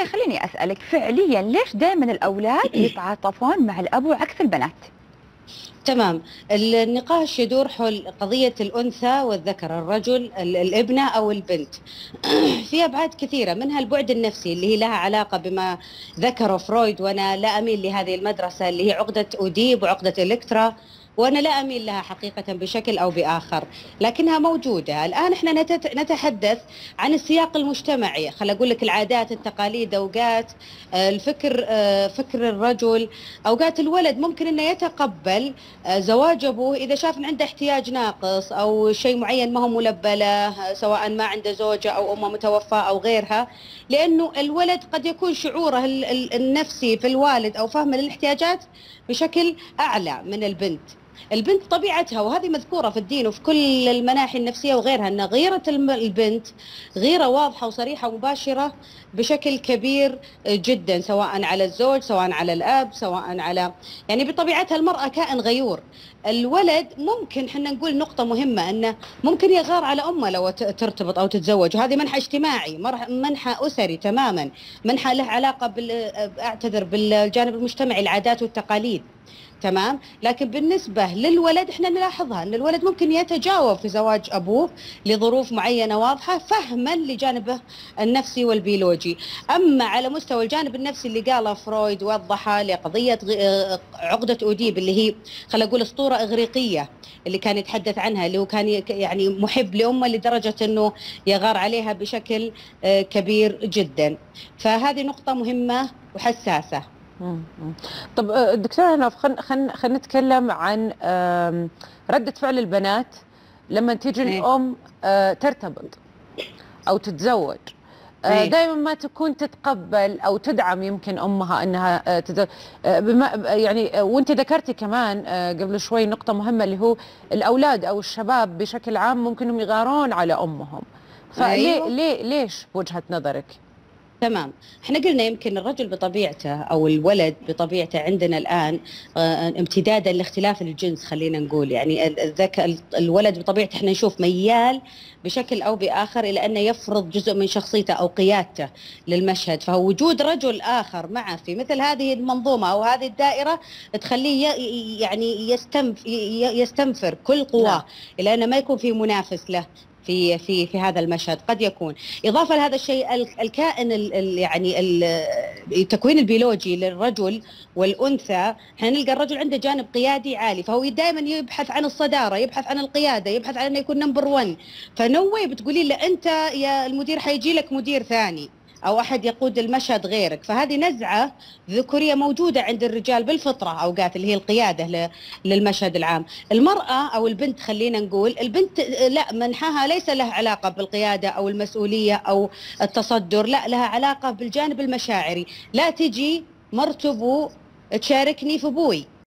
البداية خليني أسألك فعليا ليش دائما الأولاد يتعاطفون مع الأب عكس البنات؟ تمام. النقاش يدور حول قضية الأنثى والذكر، الرجل، الابنة أو البنت. في أبعاد كثيرة، منها البعد النفسي اللي هي لها علاقة بما ذكره فرويد، وأنا لا أميل لهذه المدرسة اللي هي عقدة أوديب وعقدة إلكترا، وأنا لا أميل لها حقيقة بشكل أو بآخر، لكنها موجودة. الآن إحنا نتحدث عن السياق المجتمعي، خل أقول لك العادات التقاليد أوقات، الفكر، فكر الرجل. أوقات الولد ممكن أنه يتقبل زواج أبوه إذا شاف أن عنده احتياج ناقص أو شيء معين ما هو ملبى له، سواء ما عنده زوجة أو أمه متوفاة أو غيرها، لأنه الولد قد يكون شعوره النفسي في الوالد أو فهمه للاحتياجات بشكل أعلى من البنت. البنت طبيعتها، وهذه مذكورة في الدين وفي كل المناحي النفسية وغيرها، أن غيرة البنت غيرة واضحة وصريحة ومباشرة بشكل كبير جدا، سواء على الزوج، سواء على الأب، سواء على، يعني بطبيعتها المرأة كائن غيور. الولد ممكن حنا نقول نقطة مهمة، أنه ممكن يغار على أمه لو ترتبط أو تتزوج، وهذه منحى اجتماعي، منحى أسري تماما، منحى له علاقة أعتذر بالجانب المجتمعي، العادات والتقاليد. تمام. لكن بالنسبة للولد احنا نلاحظها ان الولد ممكن يتجاوب في زواج ابوه لظروف معينة واضحة، فهما لجانبه النفسي والبيولوجي. اما على مستوى الجانب النفسي اللي قاله فرويد وضحه لقضية عقدة اوديب، اللي هي خلينا نقول اسطورة اغريقية اللي كان يتحدث عنها، اللي هو كان يعني محب لامه لدرجة انه يغار عليها بشكل كبير جدا. فهذه نقطة مهمة وحساسة. مم. طب دكتورة هنا خلينا نتكلم عن ردة فعل البنات لما تيجي الأم ترتبط أو تتزوج. دائما ما تكون تتقبل أو تدعم يمكن أمها أنها تتزوج. يعني وانت ذكرتي كمان قبل شوي نقطة مهمة، اللي هو الأولاد أو الشباب بشكل عام ممكن هم يغارون على أمهم. ليش بوجهة نظرك؟ تمام. احنا قلنا يمكن الرجل بطبيعته او الولد بطبيعته عندنا الان امتدادا لاختلاف الجنس، خلينا نقول يعني الولد بطبيعته احنا نشوف ميال بشكل او باخر الى انه يفرض جزء من شخصيته او قيادته للمشهد، فوجود رجل اخر معه في مثل هذه المنظومه او هذه الدائره تخليه يعني يستنفر كل قواه الى انه ما يكون في منافس له في هذا المشهد. قد يكون إضافة لهذا الشيء الكائن يعني التكوين البيولوجي للرجل والأنثى، حنلقى الرجل عنده جانب قيادي عالي، فهو دائما يبحث عن الصدارة، يبحث عن القيادة، يبحث عن أنه يكون نمبر 1. فنوي بتقولي له أنت يا المدير حيجي لك مدير ثاني أو أحد يقود المشهد غيرك. فهذه نزعة ذكورية موجودة عند الرجال بالفطرة أوقات، اللي هي القيادة للمشهد العام. المرأة أو البنت، خلينا نقول البنت لا، منحها ليس له علاقة بالقيادة أو المسؤولية أو التصدر، لا، لها علاقة بالجانب المشاعري. لا تجي مرت أبو تشاركني في أبوي،